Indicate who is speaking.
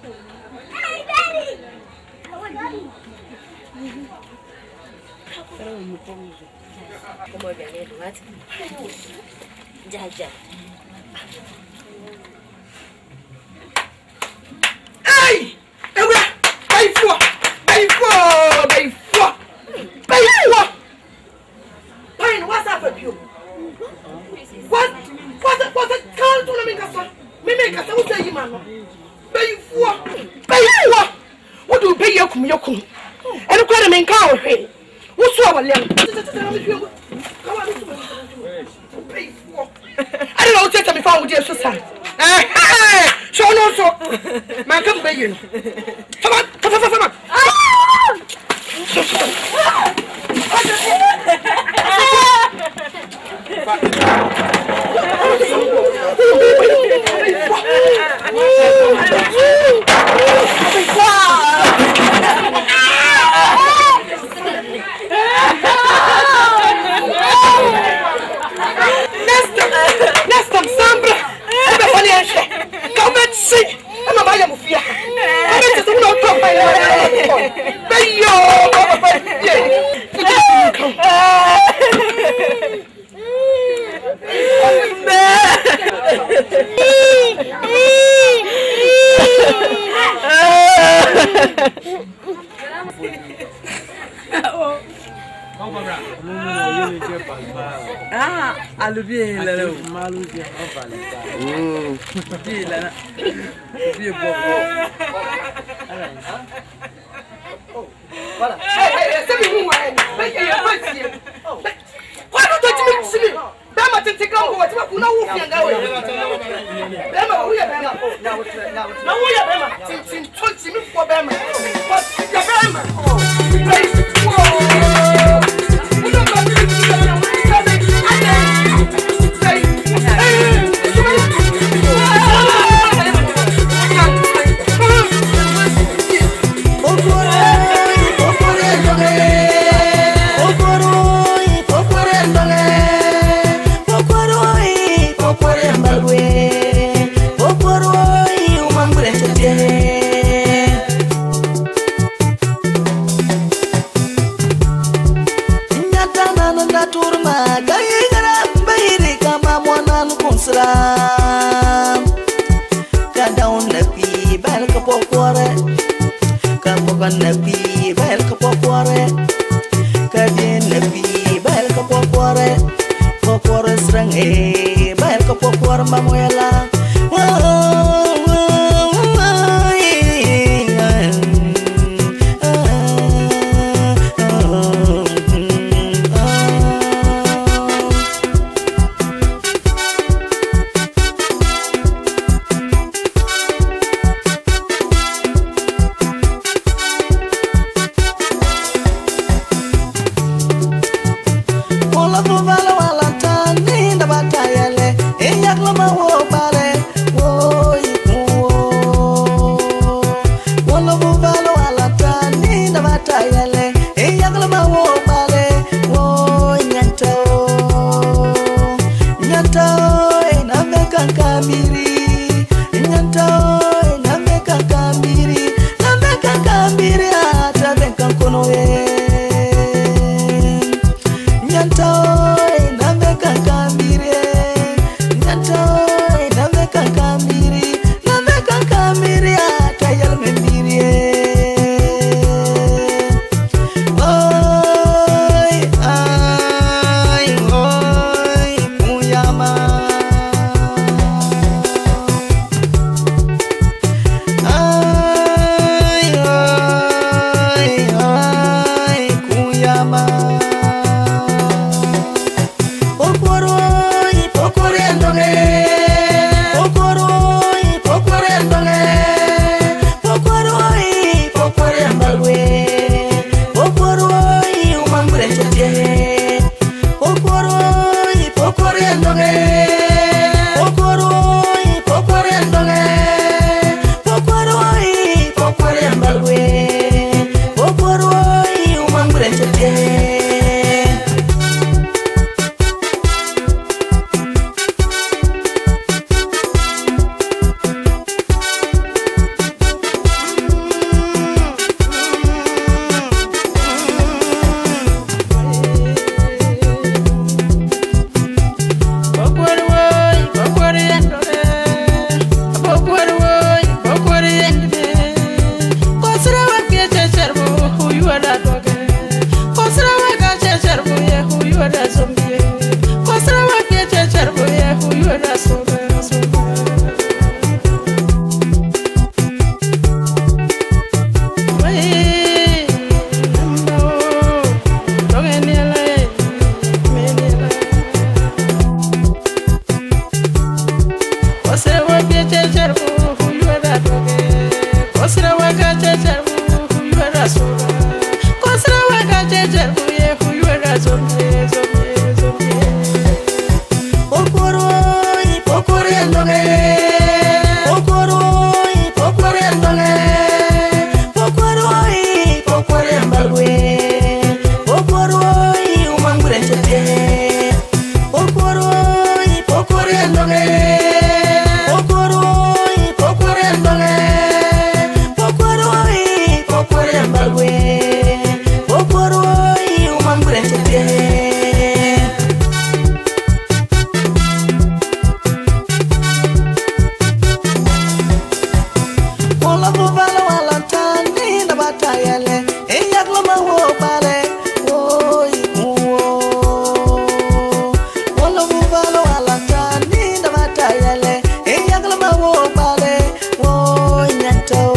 Speaker 1: Hey, Daddy!
Speaker 2: Como bien, what? Jaja.
Speaker 3: Hey! Ewa! Baifo! Pain, what's up with you? What? Can't do me, me make us out there, man. Baifo! What do you pay your kum? And look at him in cow. What's our lamb? I don't know, take me found with your sister. So no, so man, come begin. Come on. Next time, Sambra, come and see. I'm a buyer of fear. I'm just not talk by
Speaker 4: Alubie la lo malu je ofale ta ti la na ti bobo
Speaker 3: voilà c'est bien moi mais il y a pas si quoi tu te dis me bama tete kan ko wati ku na wo fianga we bama wo ya bama na wo ya bama tin to ti mi fo bama but ya bama
Speaker 5: Wala tu vale wala tan ni da batayale, inyak lama wo bale. Utao